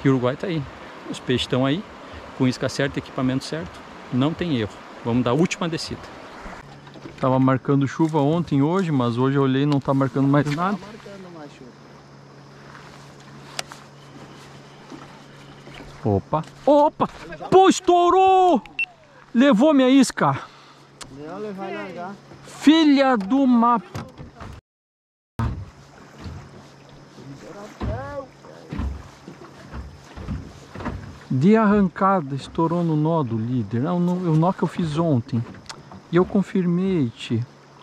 E o Uruguai tá aí. Os peixes estão aí, com isca certa, equipamento certo. Não tem erro. Vamos dar a última descida. Tava marcando chuva ontem e hoje, mas hoje eu olhei e não tá marcando mais nada. Tá marcando mais chuva. Opa! Opa! Pô, estourou! Levou minha isca! Não, ele vai largar. Filha do mapa! De arrancada, estourou no nó do líder. Não, o nó que eu fiz ontem. E eu confirmei, tio.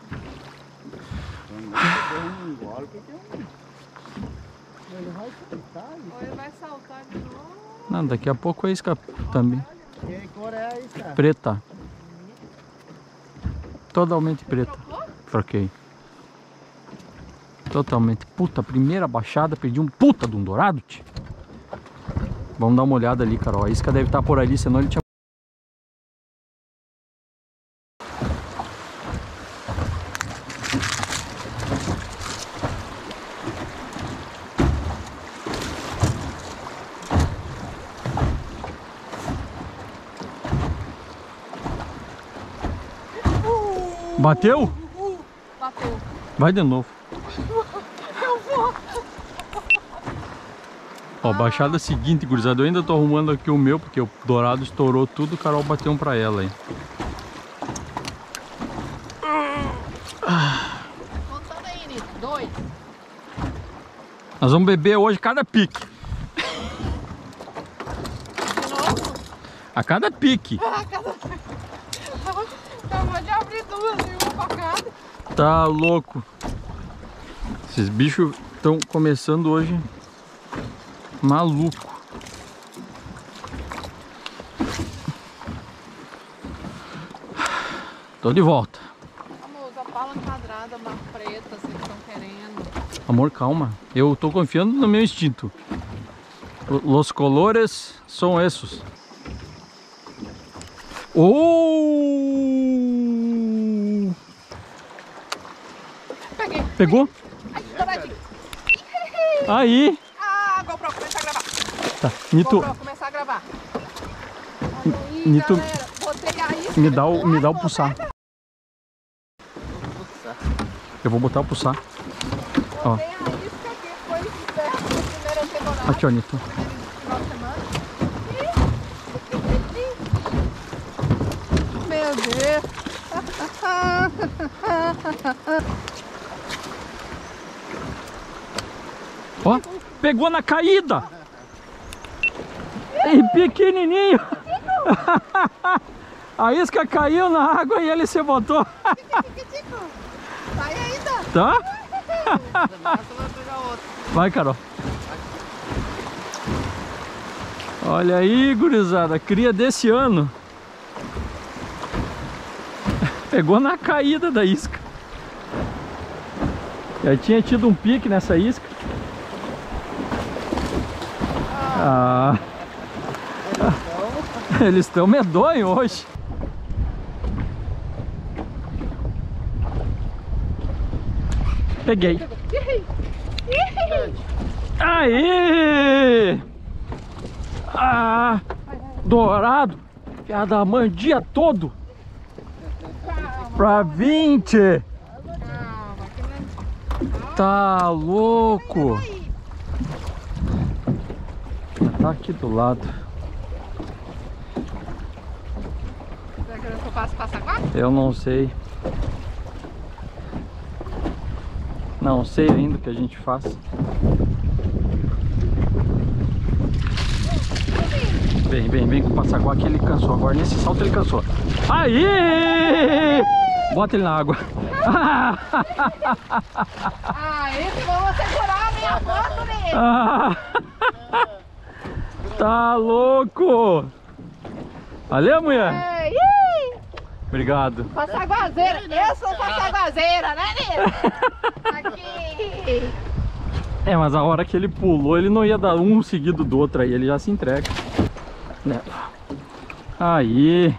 Ele vai saltar. Ou ele vai saltar de novo. Não, daqui a pouco a isca também. Que cor é isso, cara? Preta. Totalmente preta. Troquei. Totalmente. Puta, primeira baixada, perdi um puta de um dourado, tio. Vamos dar uma olhada ali, Carol. A isca deve estar por ali, senão ele tinha... Bateu? Bateu. Vai de novo. Eu vou. Ó, baixada seguinte, gurizada. Eu ainda tô arrumando aqui o meu, porque o dourado estourou tudo. O Carol bateu um pra ela aí. Contando aí, Nito. 2. Nós vamos beber hoje cada pique. De novo? A cada pique. Ah, cada... Acabou de abrir duas e uma pra cada. Tá louco. Esses bichos estão começando hoje maluco. Tô de volta. Vamos usar pala quadrada, uma preta, vocês estão querendo. Amor, calma. Eu tô confiando no meu instinto. Los colores são esses. Oh! Peguei. Pegou? Ai, douradinho. Aí. Ah, GoPro, começar a gravar. Tá. Nito, GoPro, começar a gravar. Olha aí, Nito, galera. Botei a isca. me dá o pulsar. Eu vou botar o pulsar. Ó. Botei a isca que foi esperto na primeira temporada. Aqui, ó, Nito. Final de semana. Meu Deus. Ó, pegou na caída. E pequenininho. A isca caiu na água e ele se botou. Sai ainda. Tá? Vai pegar outro. Vai, Carol. Olha aí, gurizada, cria desse ano. Pegou na caída da isca. Já tinha tido um pique nessa isca. Ah. Eles estão medonhos hoje. Peguei. Aí! Ah! Dourado! Filha da mãe, o dia todo! Pra 20! Calma, que não... Tá louco! Tá aqui do lado. Tá querendo que eu faça passaguá? Eu não sei. Não sei ainda o que a gente faz. Vem com o passaguá que ele cansou. Agora nesse salto ele cansou. Aí! Bota ele na água. Ah, esse vamos segurar a minha foto, né? Ah, tá louco! Valeu, mulher! É, Obrigado. passaguazeira. Eu sou passaguazeira, né, Nilo? Aqui. É, mas a hora que ele pulou, ele não ia dar um seguido do outro aí, ele já se entrega. Aí.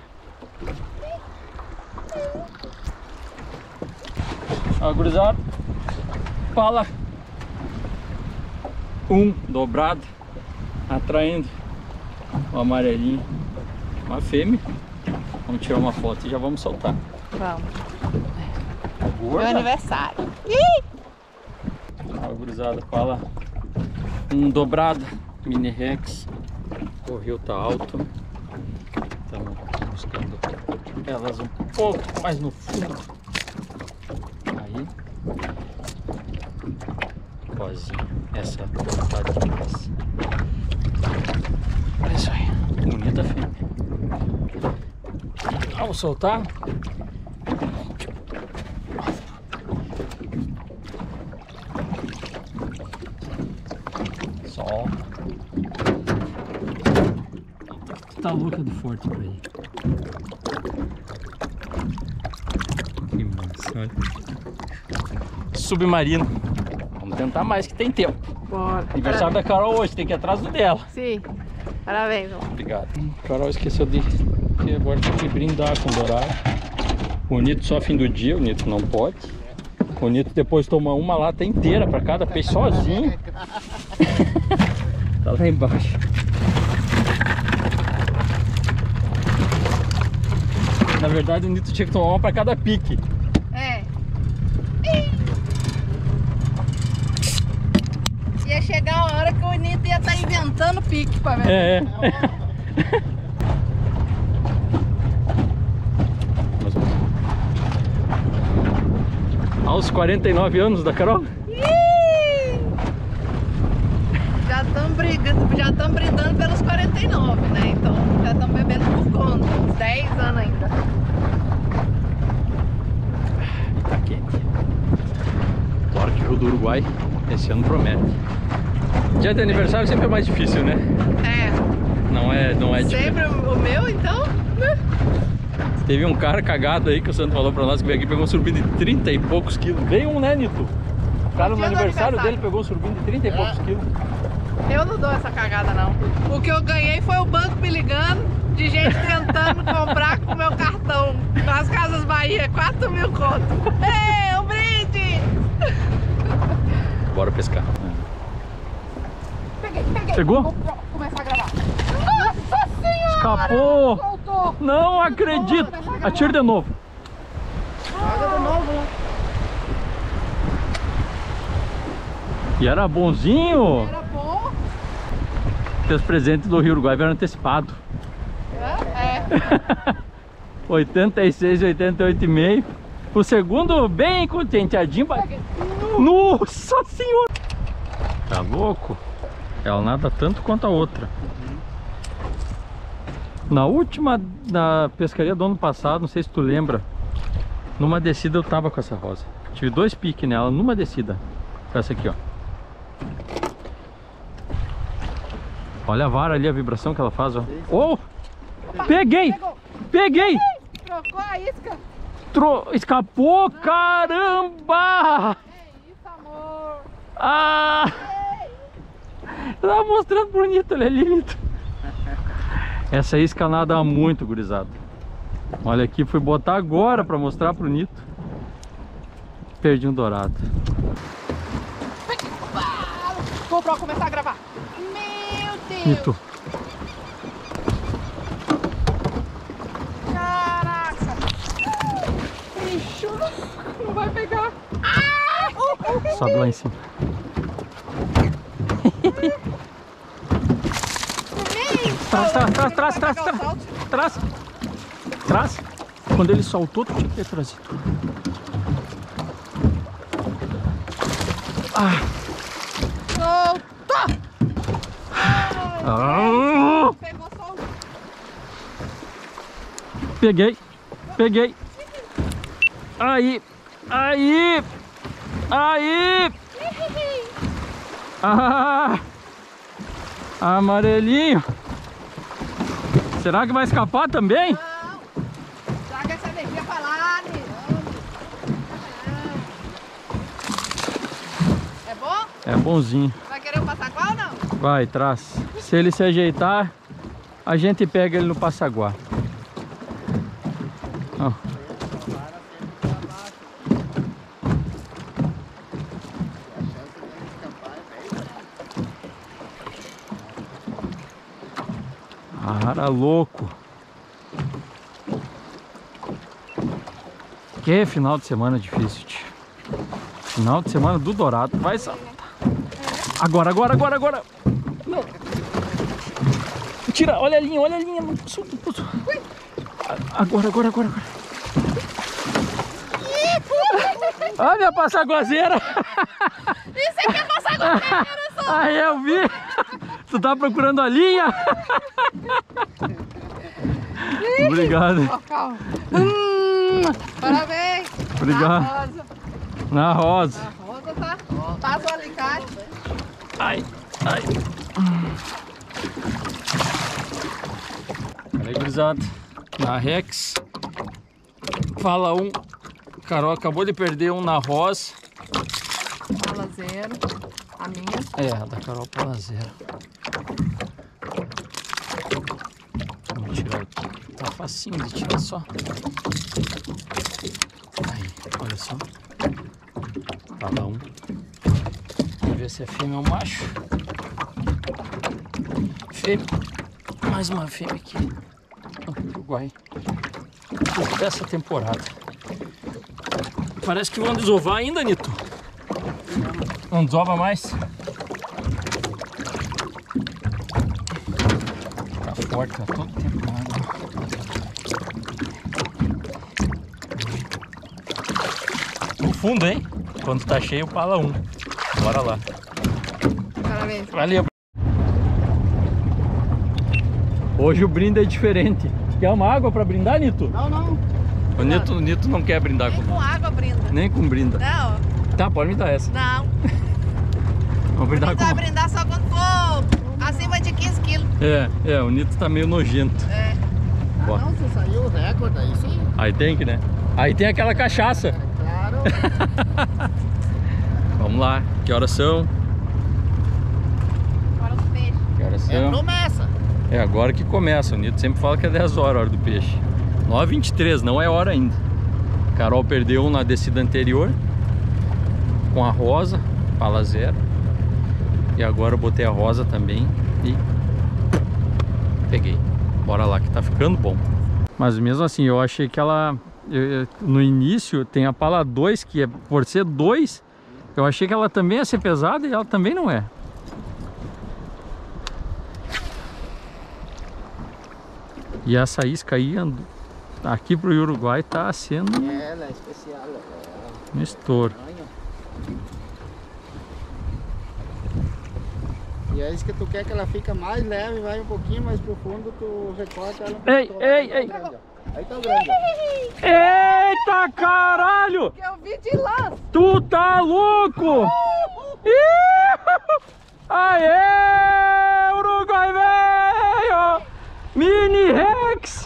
Ó, gurizada. Pala. Dobrado. atraindo o amarelinho. Uma fêmea. Vamos tirar uma foto e já vamos soltar. Vamos. Gorda. Meu aniversário. A gurizada fala um dobrado mini rex. O rio tá alto. Estamos buscando elas um pouco mais no fundo. Aí. Rosinha. Essa tá demais. É isso aí. Bonita fêmea. Vamos soltar. Só. Tá louca de forte pra ir. Que massa, olha. Submarino. Vamos tentar mais que tem tempo. Bora. Aniversário da Carol hoje, tem que ir atrás do dela. Sim. Parabéns, amor. Obrigado. Carol esqueceu de que agora tem que brindar com dourado. O Nito só fim do dia, o Nito não pode. O Nito depois toma uma lata inteira para cada peixe sozinho. Tá lá embaixo. Na verdade o Nito tinha que tomar uma para cada pique. É. Ia chegar a hora que o Nito ia estar inventando pique pra ver. É. Aos 49 anos da Carol? Já estamos brindando pelos 49, né? Então já estamos bebendo por conta, uns 10 anos ainda. Tá quente. Claro que o Rio do Uruguai esse ano promete. Dia de aniversário sempre é mais difícil, né? É. Não é Sempre o meu, então? Teve um cara cagado aí que o Santo falou pra nós que veio aqui e pegou um surubim de 30 e poucos quilos. Veio um, né, Nito? O cara no aniversário dele pegou um surubim de 30 e poucos quilos. Eu não dou essa cagada, não. O que eu ganhei foi o banco me ligando, de gente tentando comprar com o meu cartão nas Casas Bahia, 4.000 conto. Ei, um brinde! Bora pescar. Peguei. Pegou? Vou começar a gravar. Nossa Senhora! Escapou! Soltou! Não acredito! Atira de novo. Joga de novo, né? E era bonzinho. Era bom? Os presentes do Rio Uruguai vieram antecipado. É. 86, 88,5. O segundo bem contenteadinho. Nossa Senhora! Tá louco? Ela nada tanto quanto a outra. Na última da pescaria do ano passado, não sei se tu lembra, numa descida eu tava com essa rosa. Tive 2 piques nela numa descida. Essa aqui, ó. Olha a vara ali, a vibração que ela faz, ó. Oh! Peguei! Peguei! Trocou a isca. Escapou! Caramba! É isso, amor. Ah! Eu tava mostrando pro Nito, olha ali, Nito. Essa isca nada muito, gurizada. Olha aqui, fui botar agora pra mostrar pro Nito. Perdi um dourado. Vou começar a gravar. Meu Deus! Nito. Caraca! Bicho, não vai pegar. Sobe lá em cima. Traz. Quando ele soltou, tu tinha que ter trazido. Soltou! Pegou só o... Peguei. Aí. Amarelinho. Será que vai escapar também? Não! Traga essa energia pra lá, né? É bom? É bonzinho. Vai querer um passaguá ou não? Vai, traz. Se ele se ajeitar, a gente pega ele no passaguá. Ó. Cara louco. Que final de semana difícil, tio. Final de semana do Dourado. Vai saltar. Agora. Não. Tira, olha a linha. Agora. Ah, minha passaguazeira. Isso aqui é passaguazeira, só. Aí eu vi. Tu tá procurando a linha? Obrigado. Calma. Parabéns. Obrigado. Na rosa. A rosa tá. Passa o alicate. Ai. Olha aí, gurizada. Na Rex. Fala um. Carol acabou de perder um na rosa. Fala 0. A minha. É, a da Carol fala 0. Vamos tirar aqui. Tá facinho de tirar só. Aí, olha só. Fala um. Vamos ver se é fêmea ou macho. Fêmea. Mais uma fêmea aqui. No Uruguai. Dessa temporada. Parece que vão desovar ainda, Nito. Não desova mais. Tá forte, tá todo tempo na água. No fundo, hein? Quando tá cheio, pala um. Bora lá. Parabéns. Valeu. Hoje o brinde é diferente. Quer uma água pra brindar, Nito? Não. O Nito não quer brindar Nem com água brinda. nem com brinda. Não. Tá, pode me dar essa. Não. Vamos brindar com... Brindar só quando for acima de 15 quilos. É, o Nito tá meio nojento. É. Ó. Não, você saiu o recorde aí, sim. Aí tem que, né? Aí tem aquela cachaça. Claro. Vamos lá. Que horas são? Fora do peixe. Que horas É são? promessa. É agora que começa. O Nito sempre fala que é 10 horas a hora do peixe. 9h23, não é hora ainda. Carol perdeu um na descida anterior. Com a rosa, pala 0. E agora eu botei a rosa também e peguei. Bora lá que tá ficando bom. Mas mesmo assim, eu achei que ela... no início tem a pala 2, que é por ser 2, eu achei que ela também ia ser pesada e ela também não é. E essa isca aí aqui pro Uruguai tá sendo Ela é especial. um estouro. E é isso que tu quer, que ela fica mais leve, vai um pouquinho mais profundo, tu recorta ela. Ei. Aí tá grande. Eita caralho! Que eu vi de lança. Tu tá louco! Ih! Aê! Uruguai veio! Mini Rex!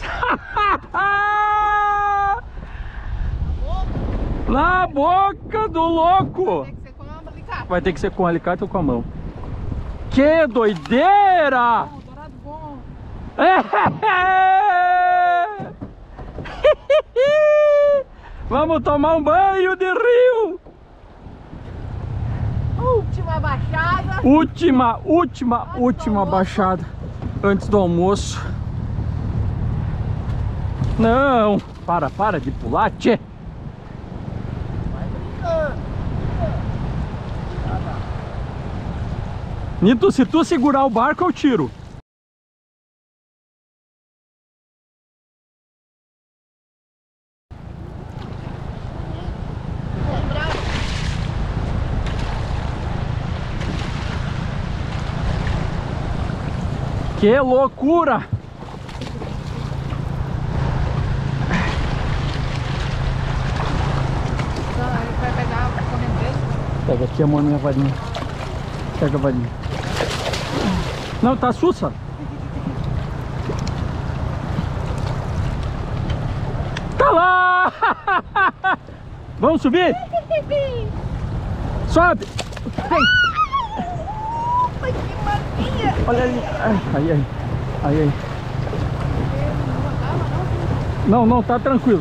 Na boca do louco! Tem que ser com uma alicate. Vai ter que ser com alicate ou com a mão. Que doideira! Bom, dourado bom. Vamos tomar um banho de rio! Última baixada. Última baixada antes do almoço. Não! Para de pular, tchê! Nito, se tu segurar o barco, eu tiro. Que loucura! Vai pegar a correnteza. Pega aqui a minha varinha. Pega a varinha. Não, tá sussa. Tá lá! Vamos subir? Sobe! Vem! Ai, que maninha! Olha ali. Aí. Não, tá tranquilo,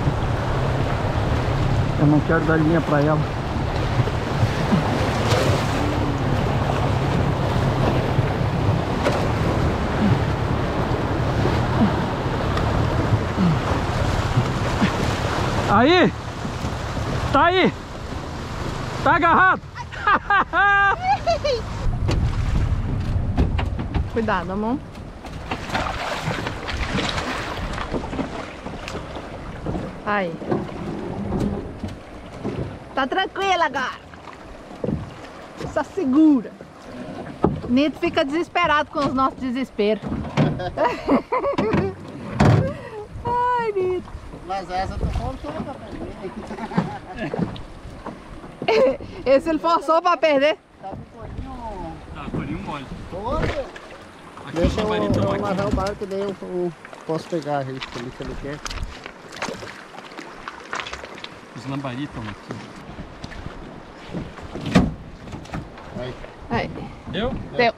Eu não quero dar linha pra ela. Aí! Tá aí! Tá agarrado! Cuidado, amor. Aí. Tá tranquila agora. Só segura. Nito fica desesperado com os nossos desesperos. Ai, Nito. Mas essa tu forçou pra perder. Esse ele forçou pra perder. Tá com o colinho. Tá, colinho mole. Deixa eu amarrar o barco, daí eu posso pegar ele se ele quer. Os lambari estão aqui. Aí. Deu? Deu.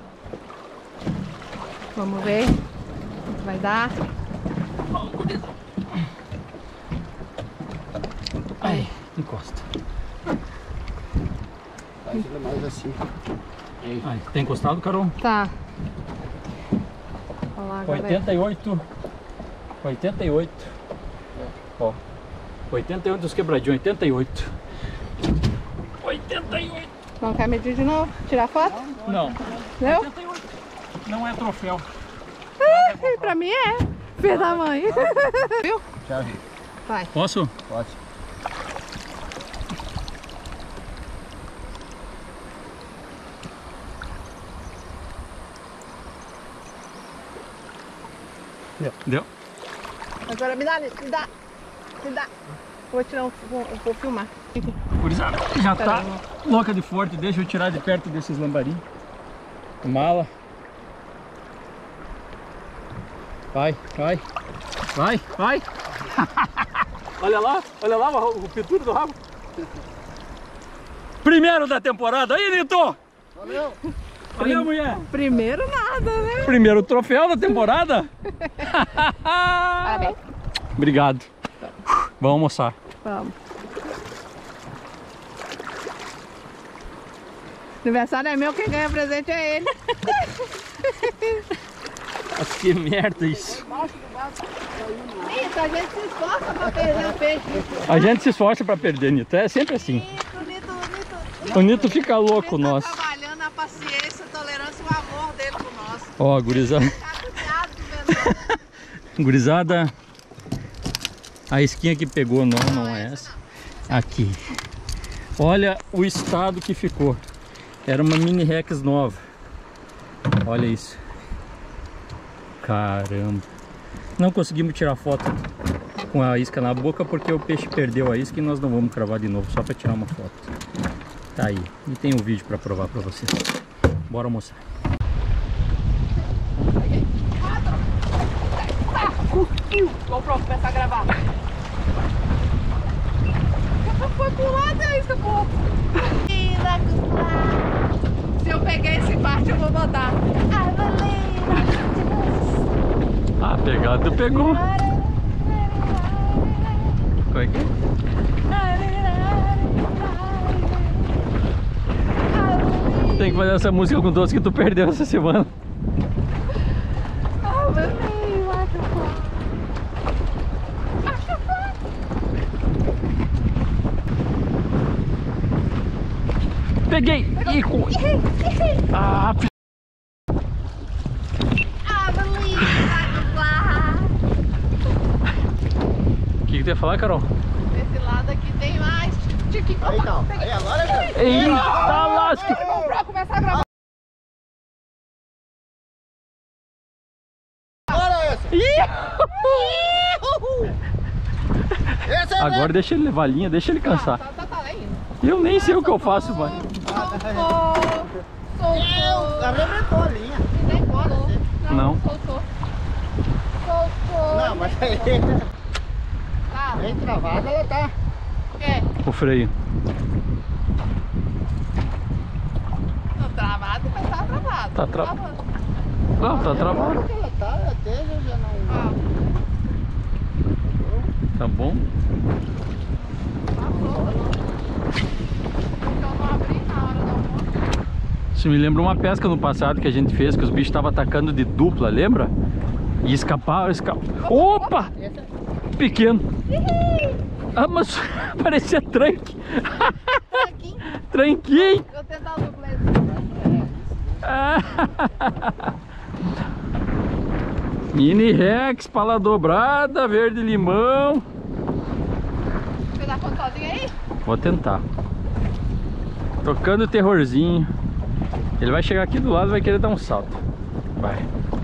Vamos ver o que vai dar. Aí, encosta. Faz ele mais assim. Aí, tá encostado, Carol? Tá. Olha lá, galera. 88. 88. Ó. 88 dos quebradinhos, 88. 88. Não quer medir de novo? Tirar foto? Não. Deu? 88. Não é troféu. Pra mim é. Filho da mãe. Viu? Já vi. Vai. Posso? Pode. Deu? Agora me dá, me dá. Me dá. Vou tirar vou filmar. Gurizada, já tá louca de forte. Deixa eu tirar de perto desses lambari. Mala. Vai, vai. Vai, vai. olha lá o pituro do rabo. Primeiro da temporada. Aí, Nito! Valeu! Valeu, mulher! Primeiro nada, né? Primeiro troféu da temporada. Parabéns. Obrigado. Vamos almoçar. Vamos. Aniversário é meu, quem ganha presente é ele. Que merda isso. Isso, a gente se esforça pra perder o peixe. A gente se esforça pra perder, Nito. É sempre assim. Nito. O Nito fica louco, nossa. Tá trabalhando a paciência, a tolerância e o amor dele com nós. Ó, gurizada. Gurizada. A esquinha que pegou não é essa. Aqui. Olha o estado que ficou. Era uma mini Rex nova. Olha isso. Caramba. Não conseguimos tirar foto com a isca na boca porque o peixe perdeu a isca e nós não vamos cravar de novo, só para tirar uma foto. Tá aí. E tem um vídeo para provar para vocês. Bora almoçar. Vamos começar a gravar. Foi pro lado e a isca pro outro. Se eu pegar esse parte eu vou botar. Ah, pegado pegou. Como é que é? Tem que fazer essa música com todos que tu perdeu essa semana. Peguei! Ah, o que tu ia falar, Carol? Desse lado aqui tem mais. Aí então. Aí agora já. Eita, lasca! Vamos começar a gravar. Agora essa. Essa é Agora deixa ele levar a linha, deixa ele cansar. Tá indo. Eu nem sei o que eu faço, mano. Soltou. arrebentou a linha. Nem pode. Não. Soltou. Não, mas aí. Tá. Bem travada ela tá. O quê? O freio. Não, travado, mas tá travado. Tá travado. Não, tá travado. Ela tá, até já não. Ah, Tá bom? tá bom. Então não abri na hora do almoço. Isso me lembra uma pesca no passado que a gente fez, que os bichos estavam atacando de dupla, lembra? E escapava. Opa! Pequeno. Ah, mas parecia tranque. Tranquinho. Tranquinho. Eu tentar o dublê. Mini Rex, pala dobrada, verde limão. Você dá conta sozinho aí? Vou tentar. Tocando o terrorzinho. Ele vai chegar aqui do lado e vai querer dar um salto. Vai.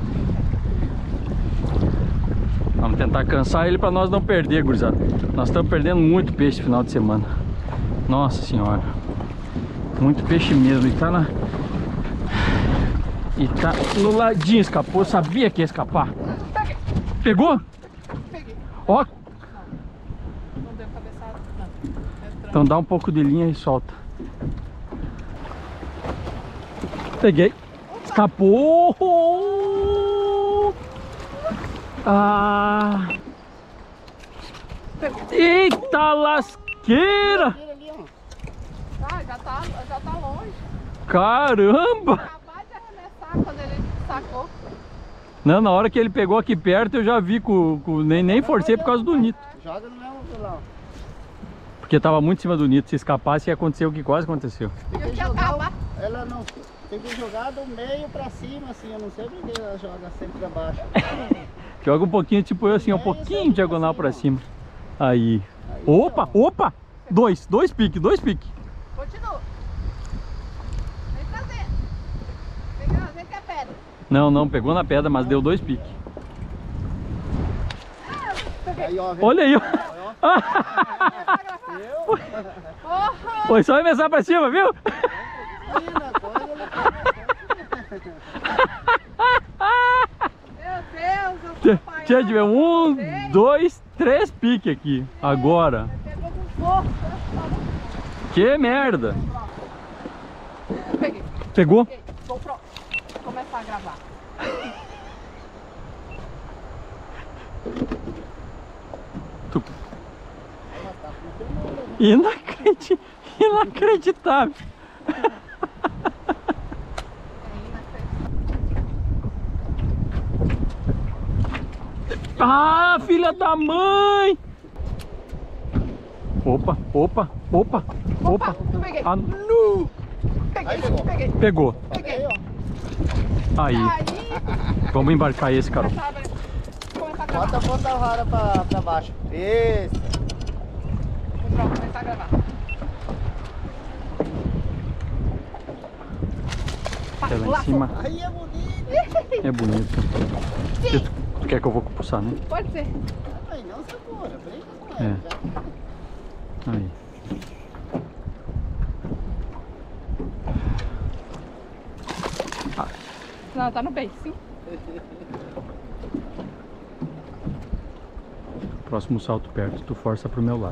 Vamos tentar cansar ele para nós não perder, gurizada. Nós estamos perdendo muito peixe no final de semana. Nossa senhora. Muito peixe mesmo. E tá na... E tá no ladinho, escapou. Eu sabia que ia escapar. Peguei. Pegou? Peguei. Ó. Não deu cabeçada. Não. Então dá um pouco de linha e solta. Peguei. Escapou. Ah. Pegou. Eita lasqueira. Ah, já tá longe. Caramba. Acabar de arremessar quando ele sacou. Não, na hora que ele pegou aqui perto eu já vi nem forcei por causa do Nito. Joga no mesmo violão. Porque tava muito em cima do Nito. Se escapasse ia acontecer o que quase aconteceu. Tem Eu que tinha jogar, acabado. ela não... Tem que jogar do meio pra cima, assim. Eu não sei porque ela joga sempre pra baixo. Joga um pouquinho, tipo eu assim, um pouquinho diagonal pra cima. Aí. Opa, opa! Dois piques. Continua. Vem trazer. Vem que é pedra. Não, pegou na pedra, mas deu 2 piques. Aí, ó, vem. Olha aí, ó. Porra! Foi só arremessar pra cima, viu? Meu Deus, eu tô apanhando. Tinha de ver 1, 2, 3 piques aqui. Agora. Pegou com força. Que merda. Peguei. Pegou? Vou começar a gravar. Inacreditável. Ah, filha da mãe! Opa. Opa, eu peguei. Ah, não. Peguei. Pegou. Peguei. Aí. Vamos embarcar esse, Carol. Começar a gravar. Bota a ponta rara pra baixo. Isso. Pronto, começar a gravar. Até lá em cima. Aí é bonito. É bonito. Tu quer que eu vou pulsar, né? Pode ser. Aí não se apura, brinca com É. ela. Aí. Não, tá no beicinho. Próximo salto perto, tu força pro meu lado.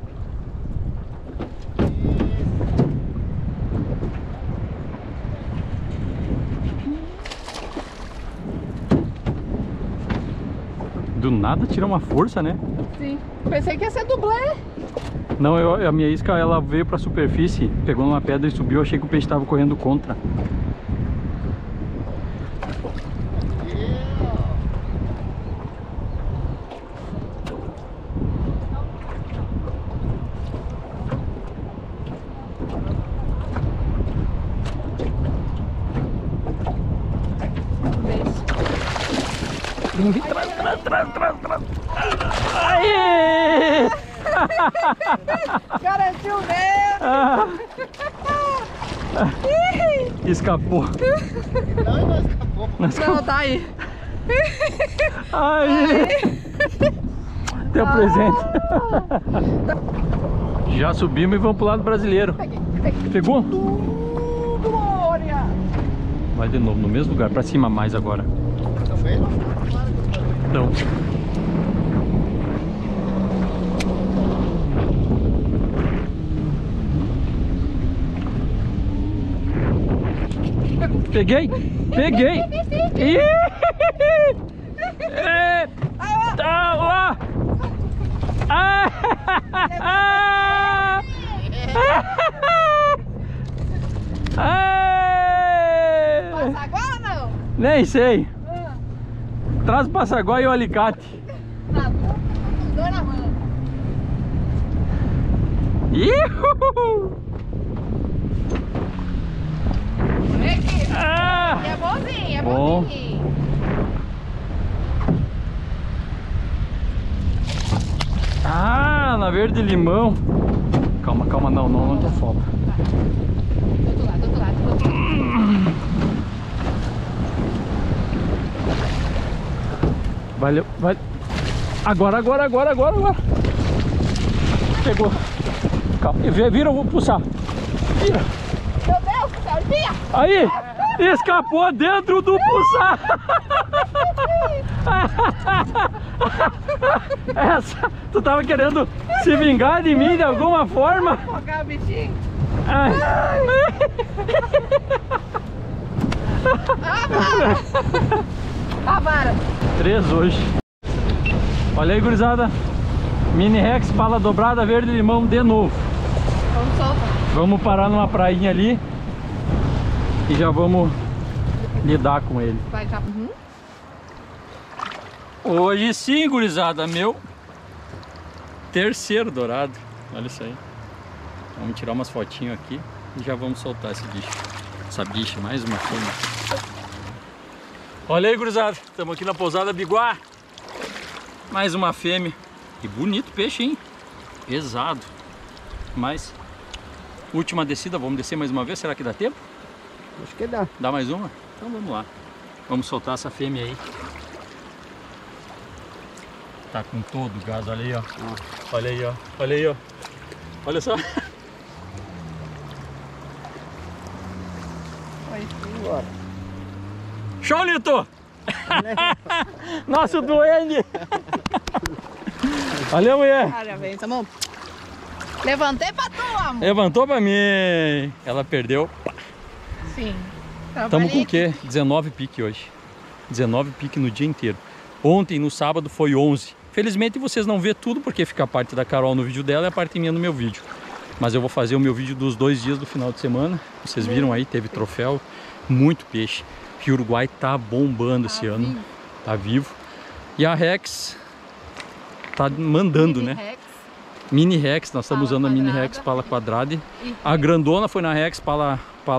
Do nada tira uma força, né? Sim. Pensei que ia ser dublê. Não, a minha isca ela veio pra superfície, pegou numa pedra e subiu, achei que o peixe tava correndo contra. Vem, trás. Aê! Garantiu mesmo. Ah. Escapou. Não escapou. Não, tá aí. Aí. Teu presente. Já subimos e vamos pro lado brasileiro. Peguei. Pegou? Glória. Vai de novo, no mesmo lugar, pra cima mais agora. Também não. Não. Peguei! Ih! Tá lá! Passaguá ou não? Nem sei. Traz o passaguá e o alicate. Tá, dois na mão. Iuhu! Aqui. Ah! É bonzinho, é Bom. bonzinho. Ah, na verde limão. Calma, calma, não tô foda. Do outro lado, do outro lado, do outro lado. Valeu, vai. Agora. Pegou. Calma, vira, eu vou puxar. Vira. Meu Deus do céu, via! Aí, escapou dentro do puxar. Essa, tu tava querendo se vingar de mim de alguma forma? Focar o bichinho. Ai. A vara. 3 hoje. Olha aí, gurizada. Mini Rex, pala dobrada, verde limão de novo. Vamos soltar. Vamos parar numa prainha ali e já vamos lidar com ele. Vai já. Uhum. Hoje sim, gurizada, meu terceiro dourado. Olha isso aí. Vamos tirar umas fotinhas aqui e já vamos soltar esse bicho. Essa bicha, mais uma fêmea. Olha aí, gurizada, estamos aqui na pousada Biguá. Mais uma fêmea. Que bonito peixe, hein? Pesado. Mas, última descida, vamos descer mais uma vez, será que dá tempo? Acho que dá. Dá mais uma? Então vamos lá. Vamos soltar essa fêmea aí. Tá com todo o gás, olha aí, ó. Olha aí, ó. Olha aí, ó. Olha só. Bora. Show, Lito! Nosso duende! Valeu, mulher! Parabéns, amor. Levantei pra tu, amor. Levantou pra mim! Ela perdeu. Sim. Estamos com o quê? 19 pique hoje. 19 pique no dia inteiro. Ontem, no sábado, foi 11. Felizmente vocês não vê tudo, porque fica a parte da Carol no vídeo dela e a parte minha no meu vídeo. Mas eu vou fazer o meu vídeo dos 2 dias do final de semana. Vocês viram aí, teve troféu, muito peixe. Que o Uruguai tá bombando esse ano. Vivo. Tá vivo. E a Rex tá mandando, Mini né? Rex. Mini Rex, nós estamos Pala usando a Mini quadrada. Rex pala quadrada. E A grandona foi na Rex pala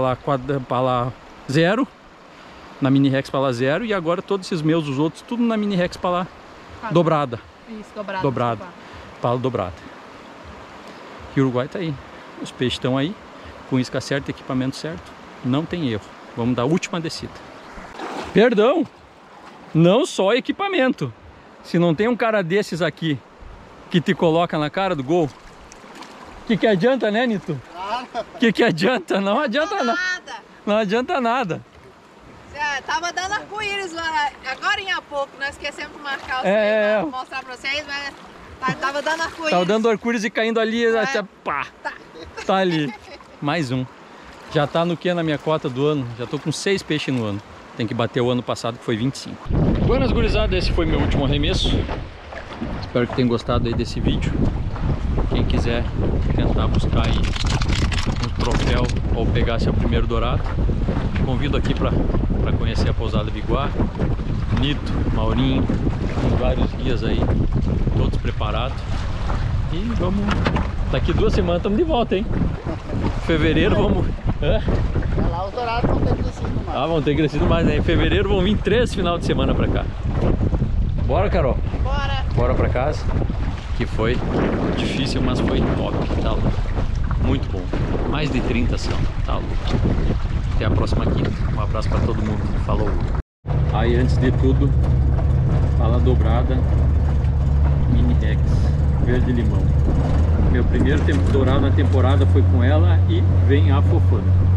0. Na Mini Rex pala 0. E agora todos esses meus, os outros, tudo na Mini Rex pala quadrada. dobrada. Isso, dobrado. Dobrado. desculpa. Pala dobrada. E o Uruguai tá aí. Os peixes estão aí. Com isca certa, equipamento certo. Não tem erro. Vamos dar a última descida. Perdão! Não só equipamento. Se não tem um cara desses aqui que te coloca na cara do gol, que adianta, né, Nito? Que adianta? Não adianta nada. Nada. Não adianta nada. Tava dando arco-íris lá, agora em pouco, nós esquecemos de marcar os É. pra mostrar pra vocês, mas tava dando arco-íris. Tava dando arco-íris e caindo ali, até pá. Tá. Tá ali. Mais um. Já tá no que na minha cota do ano? Já tô com 6 peixes no ano. Tem que bater o ano passado, que foi 25. Buenas, gurizada, esse foi meu último arremesso. Espero que tenham gostado aí desse vídeo. Quem quiser tentar buscar aí um troféu ou pegar seu primeiro dourado, te convido aqui para conhecer a pousada Biguá. Nito, Maurinho, com vários guias aí, todos preparados. E vamos... Daqui 2 semanas estamos de volta, hein? Fevereiro vamos... Olha lá, os dourados vão ter crescido mais. Ah, vão ter crescido mais, né? Em fevereiro vão vir 3 final de semana pra cá. Bora, Carol? Bora. Bora pra casa. Que foi difícil, mas foi top. Tá louco. Muito bom. Mais de 30 são. Tá louco. Até a próxima quinta. Um abraço pra todo mundo. Falou. Aí, antes de tudo, pala dobrada, Mini Rex, verde limão. Meu primeiro dourado na temporada foi com ela e vem afofando.